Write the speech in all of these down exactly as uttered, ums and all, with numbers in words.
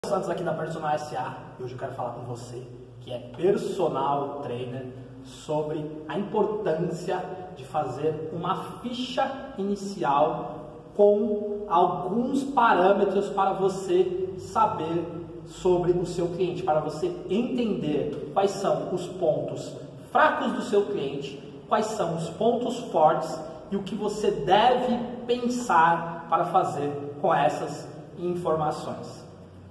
Santos aqui da Personal S A e hoje eu quero falar com você que é personal trainer sobre a importância de fazer uma ficha inicial com alguns parâmetros para você saber sobre o seu cliente, para você entender quais são os pontos fracos do seu cliente, quais são os pontos fortes e o que você deve pensar para fazer com essas informações.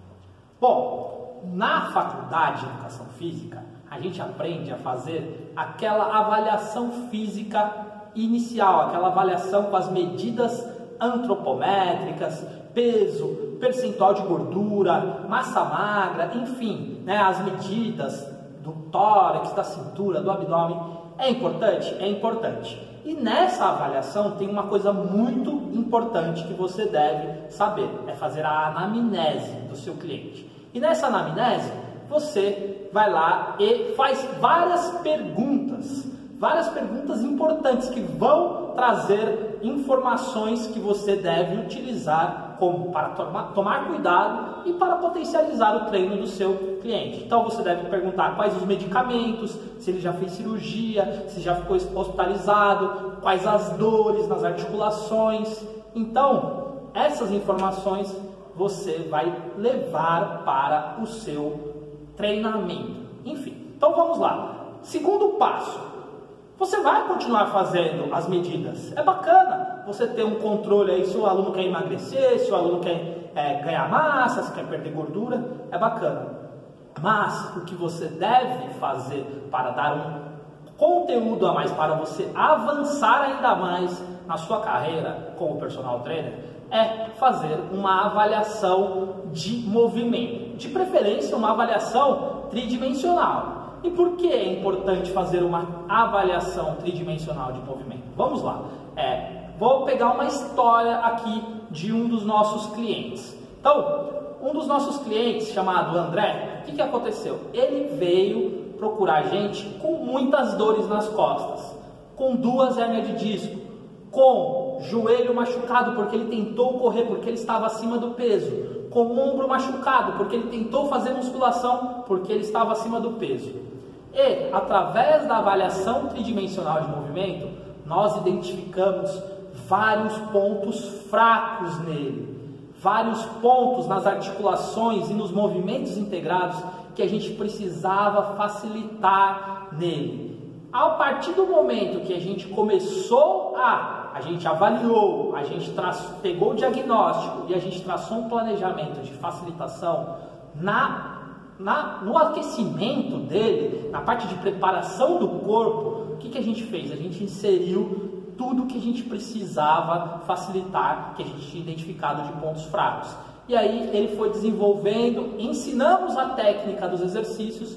Bom, na faculdade de Educação Física, a gente aprende a fazer aquela avaliação física inicial, aquela avaliação com as medidas antropométricas, peso, percentual de gordura, massa magra, enfim, né, as medidas do tórax, da cintura, do abdômen. É importante? É importante. E nessa avaliação tem uma coisa muito importante que você deve saber, é fazer a anamnese do seu cliente. E nessa anamnese, você vai lá e faz várias perguntas, várias perguntas importantes que vão trazer informações que você deve utilizar como para tomar, tomar cuidado e para potencializar o treino do seu cliente. Então você deve perguntar quais os medicamentos, se ele já fez cirurgia, se já ficou hospitalizado, quais as dores nas articulações. Então, essas informações você vai levar para o seu treinamento. Enfim, então vamos lá. Segundo passo, você vai continuar fazendo as medidas. É bacana você ter um controle aí se o aluno quer emagrecer, se o aluno quer é, ganhar massa, se quer perder gordura, é bacana. Mas o que você deve fazer para dar um conteúdo a mais, para você avançar ainda mais na sua carreira como personal trainer, é fazer uma avaliação de movimento, de preferência uma avaliação tridimensional. E por que é importante fazer uma avaliação tridimensional de movimento? Vamos lá, é, vou pegar uma história aqui de um dos nossos clientes. Então, um dos nossos clientes, chamado André, o que, que aconteceu? Ele veio procurar a gente com muitas dores nas costas, com duas hérnias de disco, com joelho machucado porque ele tentou correr, porque ele estava acima do peso, com o ombro machucado porque ele tentou fazer musculação, porque ele estava acima do peso. E, através da avaliação tridimensional de movimento, nós identificamos vários pontos fracos nele, vários pontos nas articulações e nos movimentos integrados que a gente precisava facilitar nele. A partir do momento que a gente começou a, a gente avaliou, a gente traçou, pegou o diagnóstico e a gente traçou um planejamento de facilitação na, na, no aquecimento dele, na parte de preparação do corpo, o que, que a gente fez? A gente inseriu tudo que a gente precisava facilitar, que a gente tinha identificado de pontos fracos. E aí ele foi desenvolvendo, ensinamos a técnica dos exercícios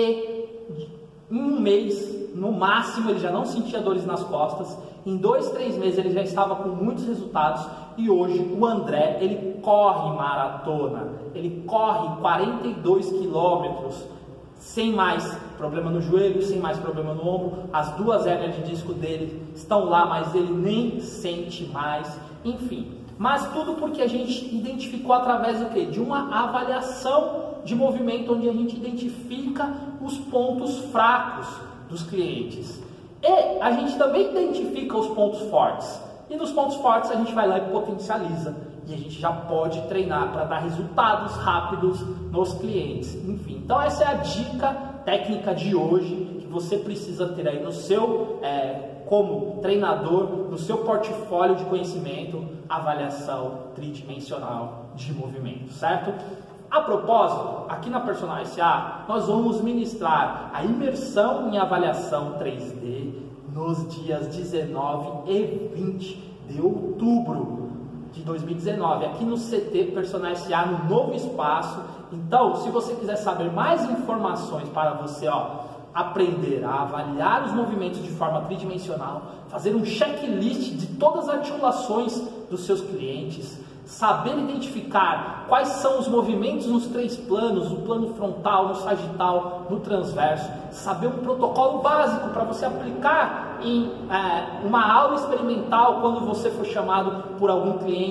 e em um mês, no máximo, ele já não sentia dores nas costas. Em dois, três meses ele já estava com muitos resultados. E hoje o André, ele corre maratona. Ele corre quarenta e dois quilômetros sem mais problema no joelho, sem mais problema no ombro. As duas hérnias de disco dele estão lá, mas ele nem sente mais. Enfim, mas tudo porque a gente identificou através do quê? De uma avaliação de movimento, onde a gente identifica os pontos fracos dos clientes. E a gente também identifica os pontos fortes. E nos pontos fortes a gente vai lá e potencializa. E a gente já pode treinar para dar resultados rápidos nos clientes. Enfim, então essa é a dica técnica de hoje que você precisa ter aí no seu, é, como treinador, no seu portfólio de conhecimento, avaliação tridimensional de movimento, certo? A propósito, aqui na Personal S A, nós vamos ministrar a imersão em avaliação três D nos dias dezenove e vinte de outubro de dois mil e dezenove, aqui no C T Personal S A, no novo espaço. Então, se você quiser saber mais informações para você, ó, aprender a avaliar os movimentos de forma tridimensional, fazer um checklist de todas as articulações dos seus clientes, saber identificar quais são os movimentos nos três planos, no plano frontal, no sagital, no transverso, saber um protocolo básico para você aplicar em é, uma aula experimental quando você for chamado por algum cliente que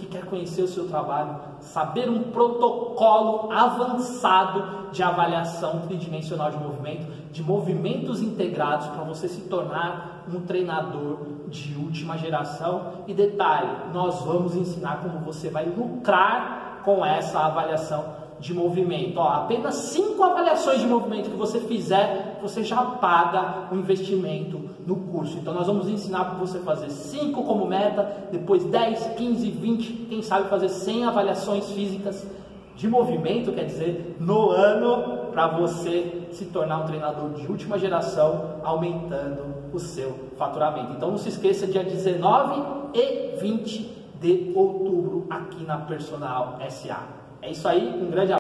quer conhecer o seu trabalho, saber um protocolo avançado de avaliação tridimensional de movimento, de movimentos integrados, para você se tornar um treinador de última geração. E detalhe, nós vamos ensinar como você vai lucrar com essa avaliação de movimento. Ó, apenas cinco avaliações de movimento que você fizer, você já paga o investimento no curso. Então nós vamos ensinar para você fazer cinco como meta, depois dez, quinze, vinte, quem sabe fazer cem avaliações físicas de movimento, quer dizer, no ano, para você se tornar um treinador de última geração, aumentando o seu faturamento. Então não se esqueça, dia dezenove e vinte de outubro aqui na Personal S A. É isso aí, um grande abraço.